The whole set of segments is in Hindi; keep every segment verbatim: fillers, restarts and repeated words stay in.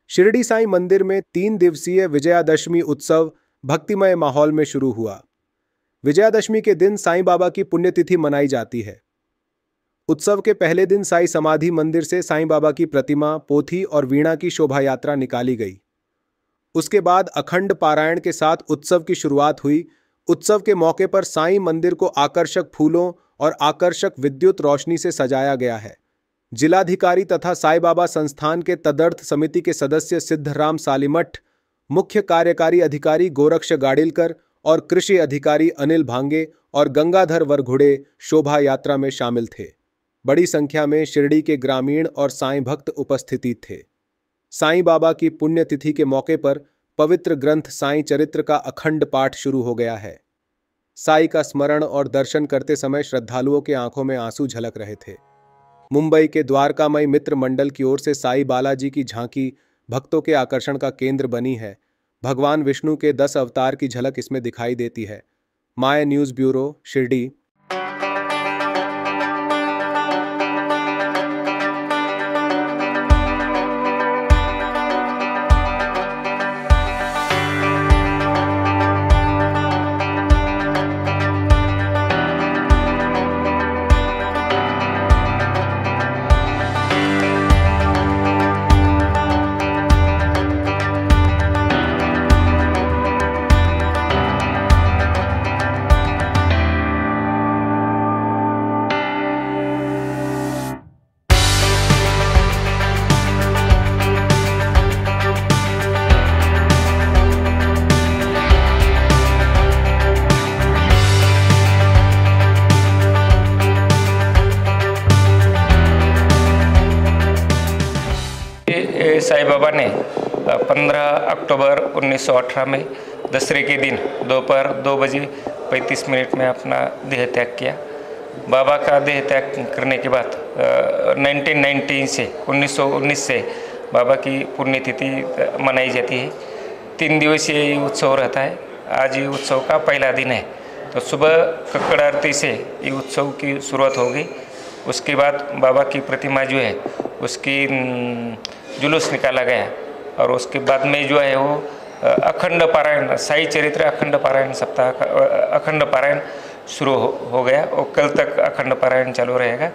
शिरडी साईं मंदिर में तीन दिवसीय विजयादशमी उत्सव भक्तिमय माहौल में शुरू हुआ। विजयादशमी के दिन साईं बाबा की पुण्यतिथि मनाई जाती है। उत्सव के पहले दिन साईं समाधि मंदिर से साईं बाबा की प्रतिमा, पोथी और वीणा की शोभा यात्रा निकाली गई। उसके बाद अखंड पारायण के साथ उत्सव की शुरुआत हुई। उत्सव के मौके पर साईं मंदिर को आकर्षक फूलों और आकर्षक विद्युत रोशनी से सजाया गया है। जिलाधिकारी तथा साईं बाबा संस्थान के तदर्थ समिति के सदस्य सिद्धराम सालीमठ, मुख्य कार्यकारी अधिकारी गोरक्ष गाड़िलकर और कृषि अधिकारी अनिल भांगे और गंगाधर वरघुड़े शोभा यात्रा में शामिल थे। बड़ी संख्या में शिरडी के ग्रामीण और साईं भक्त उपस्थिति थे। साईं बाबा की पुण्यतिथि के मौके पर पवित्र ग्रंथ साईं चरित्र का अखंड पाठ शुरू हो गया है। साईं का स्मरण और दर्शन करते समय श्रद्धालुओं के आंखों में आंसू झलक रहे थे। मुंबई के द्वारकामई मित्र मंडल की ओर से साईं बालाजी की झांकी भक्तों के आकर्षण का केंद्र बनी है। भगवान विष्णु के दस अवतार की झलक इसमें दिखाई देती है। My news bureau, Shirdi. Sai Baba ने पंद्रह अक्टूबर उन्नीस सौ अठारह में दशहरे के दिन दोपहर दो बजे पैंतीस मिनट में अपना देह त्याग किया। बाबा का देह त्याग करने के बाद नाइनटीन नाइनटीन से उन्नीस सौ उन्नीस से बाबा की पुण्यतिथि मनाई जाती है। तीन दिवसीय ये उत्सव रहता है। आज ये उत्सव का पहला दिन है, तो सुबह कक्कड़ आरती से ये उत्सव की शुरुआत होगी। उसके बाद बाबा की प्रतिमा जो है उसकी जुलूस निकाला गया और उसके बाद में जो है वो अखंड पारायण, साईं चरित्र अखंड पारायण सप्ताह का अखंड पारायण शुरू हो, हो गया और कल तक अखंड पारायण चालू रहेगा।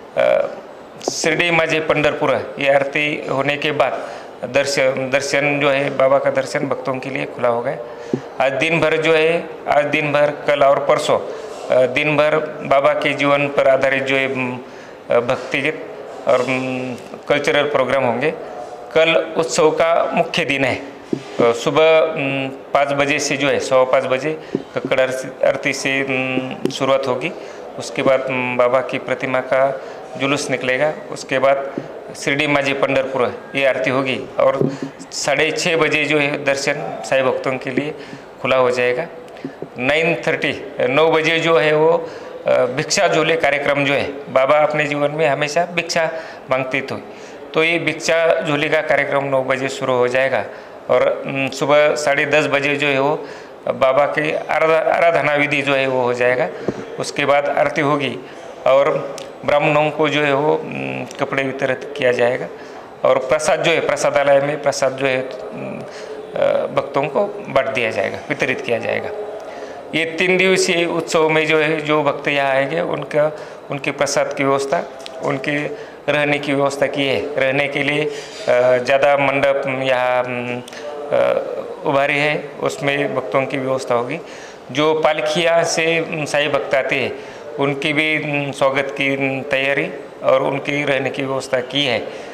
शिरडी माझे पंढरपुर ये आरती होने के बाद दर्शन दर्शन जो है बाबा का दर्शन भक्तों के लिए खुला हो गया। आज दिन भर जो है आज दिन भर कल और परसों दिन भर बाबा के जीवन पर आधारित जो है भक्तिगीत और कल्चरल प्रोग्राम होंगे। कल उत्सव का मुख्य दिन है। सुबह पाँच बजे से जो है सवा पाँच बजे कक्कड़ आरती से शुरुआत होगी। उसके बाद बाबा की प्रतिमा का जुलूस निकलेगा। उसके बाद शिरडी माझे पंढरपुर ये आरती होगी और साढ़े छः बजे जो है दर्शन साईं भक्तों के लिए खुला हो जाएगा। नाइन थर्टी नौ बजे जो है वो भिक्षा झोले कार्यक्रम जो है, बाबा अपने जीवन में हमेशा भिक्षा मांगते थे, तो ये भिक्षा झोले का कार्यक्रम नौ बजे शुरू हो जाएगा और सुबह साढ़े दस बजे जो है वो बाबा की आराधना विधि जो है वो हो जाएगा। उसके बाद आरती होगी और ब्राह्मणों को जो है वो कपड़े वितरित किया जाएगा और प्रसाद जो है प्रसादालय में प्रसाद जो है भक्तों को बांट दिया जाएगा, वितरित किया जाएगा। ये तीन दिवसीय उत्सव में जो है जो भक्त यहाँ आएंगे उनका उनके प्रसाद की व्यवस्था, उनके रहने की व्यवस्था की है। रहने के लिए ज़्यादा मंडप यहाँ उभारी है, उसमें भक्तों की व्यवस्था होगी। जो पालकिया से साईं भक्त आते हैं उनकी भी स्वागत की तैयारी और उनकी रहने की व्यवस्था की है।